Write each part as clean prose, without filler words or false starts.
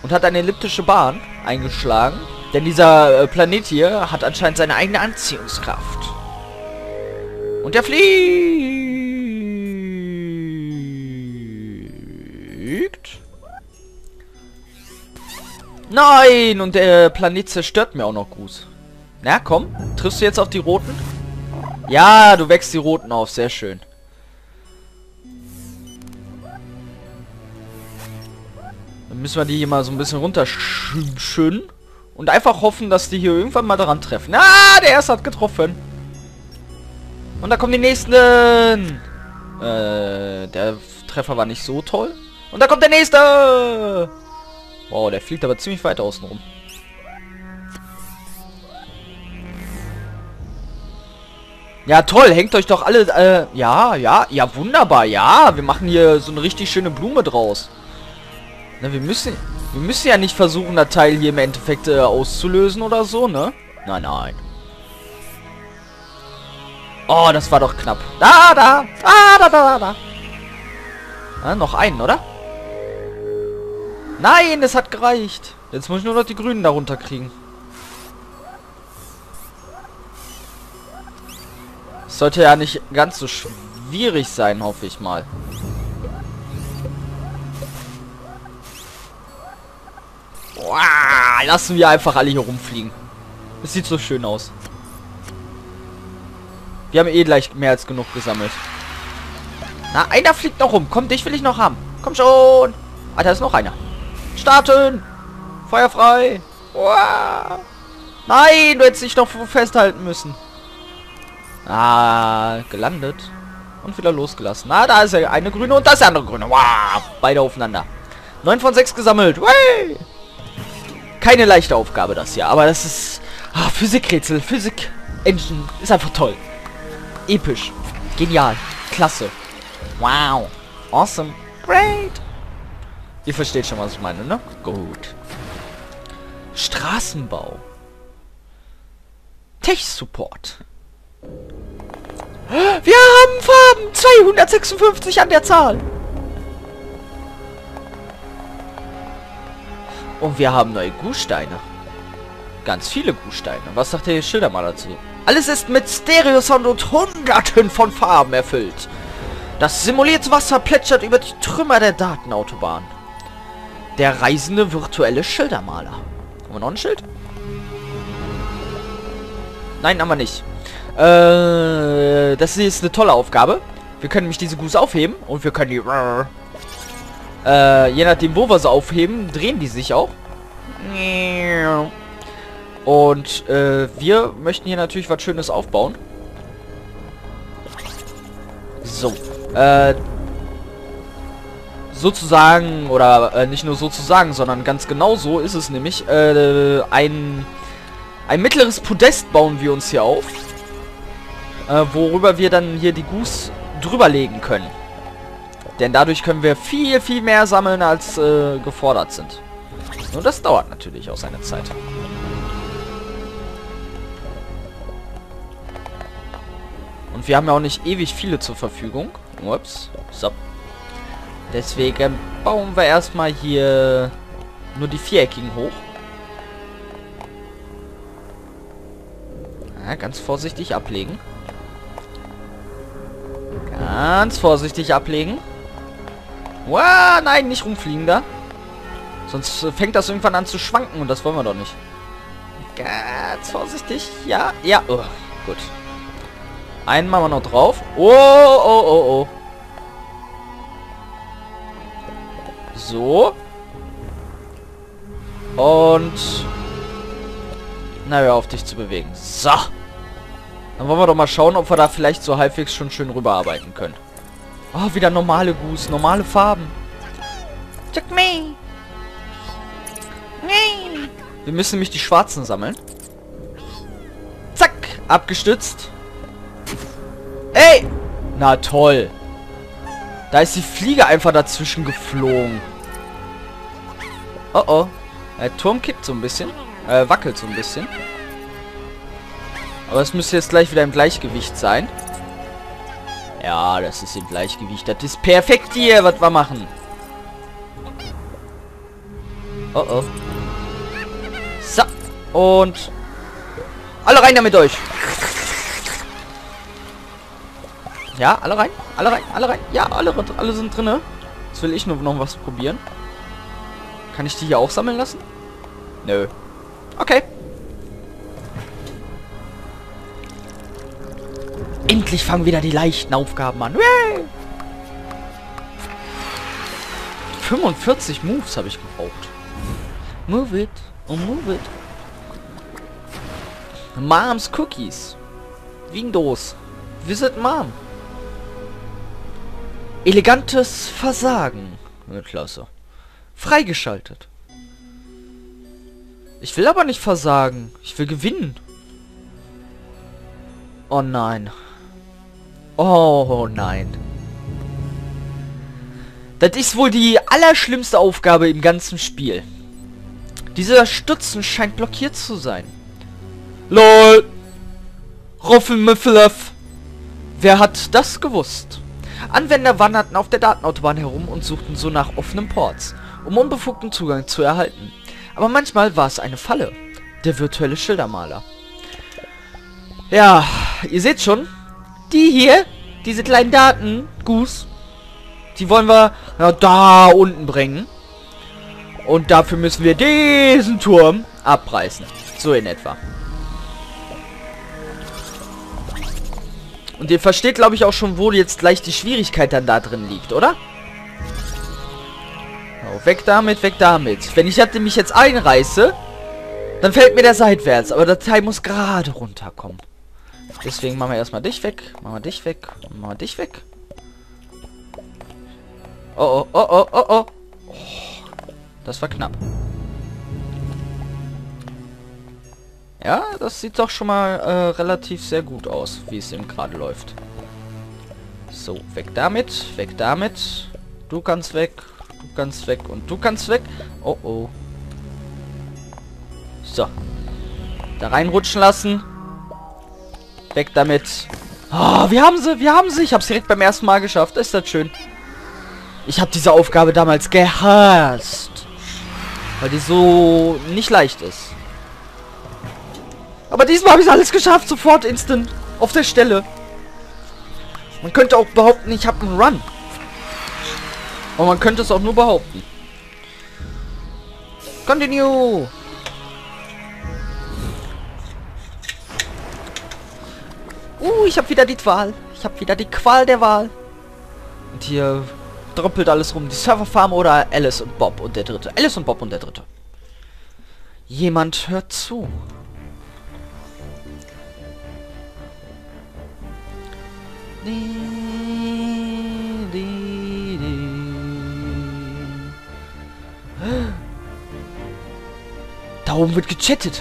und hat eine elliptische Bahn eingeschlagen. Denn dieser Planet hier hat anscheinend seine eigene Anziehungskraft. Und er fliegt. Nein, und der Planet zerstört mir auch noch Gruß. Na komm, triffst du jetzt auf die Roten? Ja, du wächst die Roten auf, sehr schön. Dann müssen wir die hier mal so ein bisschen runterschütten. Und einfach hoffen, dass die hier irgendwann mal dran treffen. Ah, der erste hat getroffen. Und da kommen die nächsten. Der Treffer war nicht so toll. Und da kommt der nächste. Wow, der fliegt aber ziemlich weit außen rum. Ja, toll. Hängt euch doch alle... Ja, wunderbar. Ja, wir machen hier so eine richtig schöne Blume draus. Na, wir müssen ja nicht versuchen, das Teil hier im Endeffekt auszulösen oder so, ne? Nein, nein. Oh, das war doch knapp. Da. Ah, noch einen, oder? Nein, es hat gereicht. Jetzt muss ich nur noch die Grünen darunter kriegen. Es sollte ja nicht ganz so schwierig sein, hoffe ich mal. Wow, lassen wir einfach alle hier rumfliegen. Das sieht so schön aus. Wir haben eh gleich mehr als genug gesammelt. Na, einer fliegt noch rum. Komm, dich will ich noch haben. Komm schon. Ah, da ist noch einer. Starten. Feuer frei. Wow. Nein, du hättest dich noch festhalten müssen. Ah, gelandet. Und wieder losgelassen. Ah, da ist ja eine grüne und da ist der andere grüne. Wow, beide aufeinander. 9 von 6 gesammelt. Way. Keine leichte Aufgabe das hier, aber das ist... Ah, Physikrätsel, Physik Engine ist einfach toll. Episch. Genial. Klasse. Wow. Awesome. Great. Ihr versteht schon, was ich meine, ne? Gut. Straßenbau. Tech-Support. Wir haben Farben. 256 an der Zahl. Und wir haben neue Gusssteine. Ganz viele Gusssteine. Was sagt der Schildermaler dazu? Alles ist mit Stereosound und Hunderten von Farben erfüllt. Das simulierte Wasser plätschert über die Trümmer der Datenautobahn. Der reisende virtuelle Schildermaler. Haben wir noch ein Schild? Nein, haben wir nicht. Das ist eine tolle Aufgabe. Wir können nämlich diese Guss aufheben und wir können die... je nachdem, wo wir sie aufheben, drehen die sich auch. Und wir möchten hier natürlich was Schönes aufbauen. So. Sozusagen, oder nicht nur sozusagen, sondern ganz genau so ist es nämlich. Ein mittleres Podest bauen wir uns hier auf. Worüber wir dann hier die Guss drüber legen können. Denn dadurch können wir viel, viel mehr sammeln, als gefordert sind. Und das dauert natürlich auch seine Zeit. Und wir haben ja auch nicht ewig viele zur Verfügung. Ups. So. Deswegen bauen wir erstmal hier nur die viereckigen hoch. Ja, ganz vorsichtig ablegen. Ganz vorsichtig ablegen. Wow, nein, nicht rumfliegen da. Sonst fängt das irgendwann an zu schwanken und das wollen wir doch nicht. Ganz vorsichtig. Ja, ja. Oh, gut. Einen machen wir noch drauf. Oh. So. Und... Na, hör auf, dich zu bewegen. So. Dann wollen wir doch mal schauen, ob wir da vielleicht so halbwegs schon schön rüberarbeiten können. Oh, wieder normale Guss, normale Farben. Check me. Wir müssen nämlich die schwarzen sammeln. Zack, abgestützt. Ey! Na toll. Da ist die Fliege einfach dazwischen geflogen. Oh oh. Der Turm kippt so ein bisschen. Wackelt so ein bisschen. Aber es müsste jetzt gleich wieder im Gleichgewicht sein. Ja, das ist im Gleichgewicht. Das ist perfekt hier, was wir machen. Oh oh. So. Und alle rein damit euch. Ja, alle rein. Alle rein. Alle rein. Ja, alle sind drinne. Jetzt will ich nur noch was probieren. Kann ich die hier auch sammeln lassen? Nö. Okay. Endlich fangen wieder die leichten Aufgaben an. Yay! 45 Moves habe ich gebraucht. Move it. Oh, move it. Moms Cookies. Windows. Visit Mom. Elegantes Versagen. Klasse. Freigeschaltet. Ich will aber nicht versagen. Ich will gewinnen. Oh nein. Oh nein. Das ist wohl die allerschlimmste Aufgabe im ganzen Spiel. Dieser Stutzen scheint blockiert zu sein. LOL. Roffelmüffelöff. Wer hat das gewusst? Anwender wanderten auf der Datenautobahn herum und suchten so nach offenen Ports, um unbefugten Zugang zu erhalten. Aber manchmal war es eine Falle. Der virtuelle Schildermaler. Ja, ihr seht schon. Die hier, diese kleinen Daten, Goose, die wollen wir da unten bringen. Und dafür müssen wir diesen Turm abreißen. So in etwa. Und ihr versteht, glaube ich, auch schon, wo jetzt gleich die Schwierigkeit dann da drin liegt, oder? Oh, weg damit, weg damit. Wenn ich mich jetzt einreiße, dann fällt mir der seitwärts. Aber der Teil muss gerade runterkommen. Deswegen machen wir erstmal dich weg. Machen wir dich weg. Machen wir dich weg. Oh, oh, oh, oh, oh, oh. Das war knapp. Ja, das sieht doch schon mal relativ sehr gut aus, wie es eben gerade läuft. So, weg damit, weg damit. Du kannst weg, du kannst weg und du kannst weg. Oh, oh. So. Da reinrutschen lassen. Weg damit. Oh, wir haben sie, wir haben sie. Ich habe es direkt beim ersten Mal geschafft. Ist das schön. Ich habe diese Aufgabe damals gehasst. Weil die so nicht leicht ist. Aber diesmal habe ich alles geschafft. Sofort, instant. Auf der Stelle. Man könnte auch behaupten, ich habe einen Run. Aber man könnte es auch nur behaupten. Continue. Ich habe wieder die Qual. Ich habe wieder die Qual der Wahl. Und hier droppelt alles rum. Die Serverfarm oder Alice und Bob und der Dritte. Alice und Bob und der Dritte. Jemand hört zu. Da oben wird gechattet.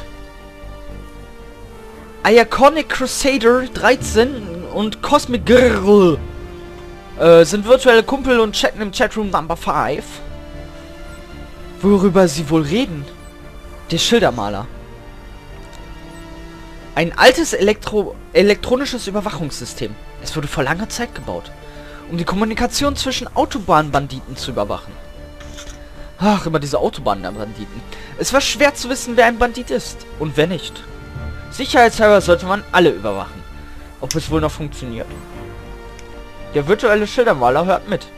Iaconic Crusader 13 und Cosmic Girl sind virtuelle Kumpel und chatten im Chatroom Number 5. Worüber sie wohl reden? Der Schildermaler. Ein altes elektronisches Überwachungssystem. Es wurde vor langer Zeit gebaut, um die Kommunikation zwischen Autobahnbanditen zu überwachen. Ach, immer diese Autobahnbanditen. Es war schwer zu wissen, wer ein Bandit ist und wer nicht. Sicherheitshalber sollte man alle überwachen. Ob es wohl noch funktioniert? Der virtuelle Schildermaler hört mit.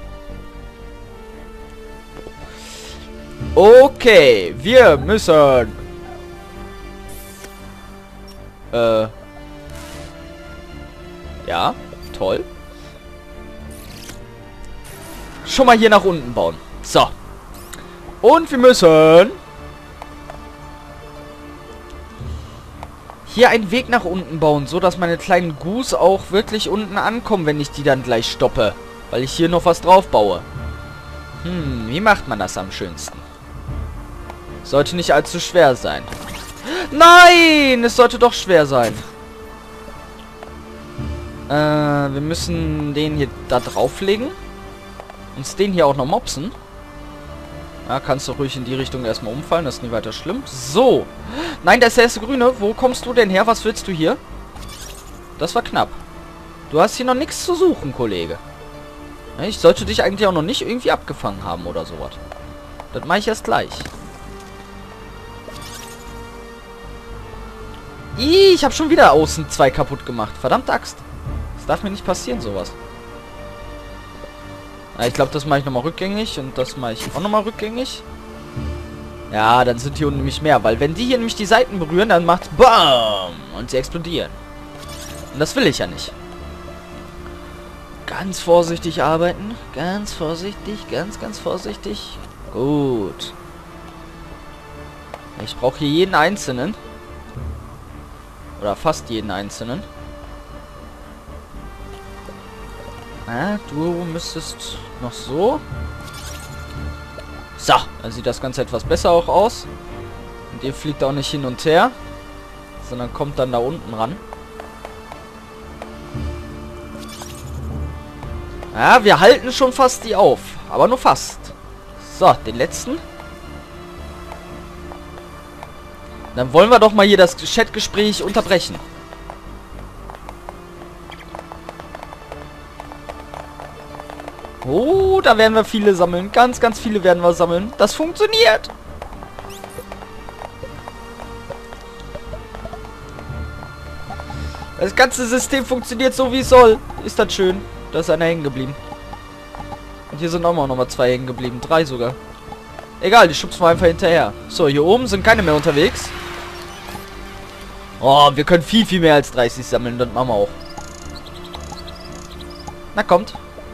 Okay, wir müssen... Ja, toll. Schon mal hier nach unten bauen. So. Und wir müssen... hier einen Weg nach unten bauen, so dass meine kleinen Goose auch wirklich unten ankommen, wenn ich die dann gleich stoppe. Weil ich hier noch was drauf baue. Wie macht man das am schönsten? Sollte nicht allzu schwer sein. Nein! Es sollte doch schwer sein. Wir müssen den hier da drauflegen. Uns den hier auch noch mopsen. Ja, kannst du ruhig in die Richtung erstmal umfallen. Das ist nicht weiter schlimm. So. Nein, das ist der erste Grüne. Wo kommst du denn her? Was willst du hier? Das war knapp. Du hast hier noch nichts zu suchen, Kollege. Ich sollte dich eigentlich auch noch nicht irgendwie abgefangen haben oder sowas. Das mache ich erst gleich. Ih, ich habe schon wieder außen 2 kaputt gemacht. Verdammte Axt. Das darf mir nicht passieren, sowas. Ja, ich glaube, das mache ich nochmal rückgängig. Und das mache ich auch nochmal rückgängig. Ja, dann sind hier unten nämlich mehr. Weil wenn die hier nämlich die Seiten berühren, dann macht's BAM! Und sie explodieren. Und das will ich ja nicht. Ganz vorsichtig arbeiten. Ganz vorsichtig. Ganz vorsichtig. Gut. Ich brauche hier jeden einzelnen. Oder fast jeden einzelnen. Ah, du müsstest noch so. So, dann sieht das Ganze etwas besser auch aus. Und ihr fliegt auch nicht hin und her, sondern kommt dann da unten ran. Ja, wir halten schon fast die auf. Aber nur fast. So, den letzten. Dann wollen wir doch mal hier das Chatgespräch unterbrechen. Oh, da werden wir viele sammeln. Ganz viele werden wir sammeln. Das funktioniert. Das ganze System funktioniert so, wie es soll. Ist das schön. Da ist einer hängen geblieben. Und hier sind auch noch mal 2 hängen geblieben. 3 sogar. Egal, die schubsen wir einfach hinterher. So, hier oben sind keine mehr unterwegs. Oh, wir können viel mehr als 30 sammeln. Das machen wir auch. Na, kommt.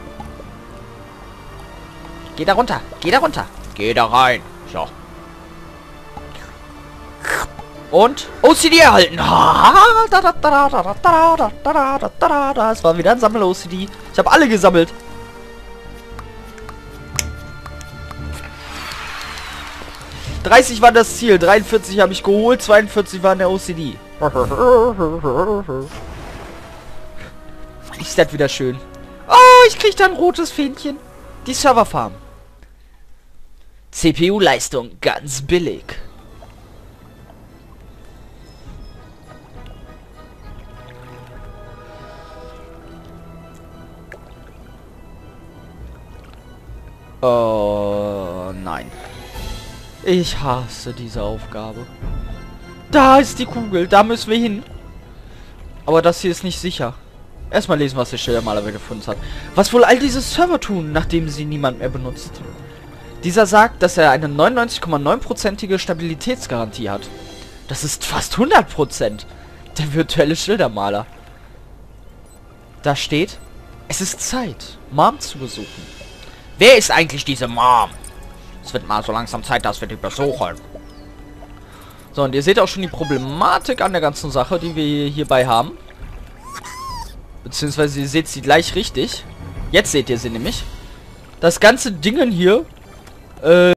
Geh da runter. Geh da runter. Geh da rein. So. Und OCD erhalten. Das war wieder ein Sammel-OCD. Ich habe alle gesammelt. ...30 war das Ziel. 43 habe ich geholt. 42 waren der OCD. Ist das wieder schön. Oh, ich krieg da ein rotes Fähnchen. Die Serverfarm. CPU-Leistung ganz billig. Oh, nein. Ich hasse diese Aufgabe. Da ist die Kugel. Da müssen wir hin. Aber das hier ist nicht sicher. Erstmal lesen, was der Schildermaler gefunden hat. Was wohl all diese Server tun, nachdem sie niemand mehr benutzt? Dieser sagt, dass er eine 99,9%ige Stabilitätsgarantie hat. Das ist fast 100%. Der virtuelle Schildermaler. Da steht, es ist Zeit, Mom zu besuchen. Wer ist eigentlich diese Mom? Es wird mal so langsam Zeit, dass wir die besuchen. So, und ihr seht auch schon die Problematik an der ganzen Sache, die wir hierbei haben. Beziehungsweise ihr seht sie gleich richtig. Jetzt seht ihr sie nämlich. Das ganze Dingen hier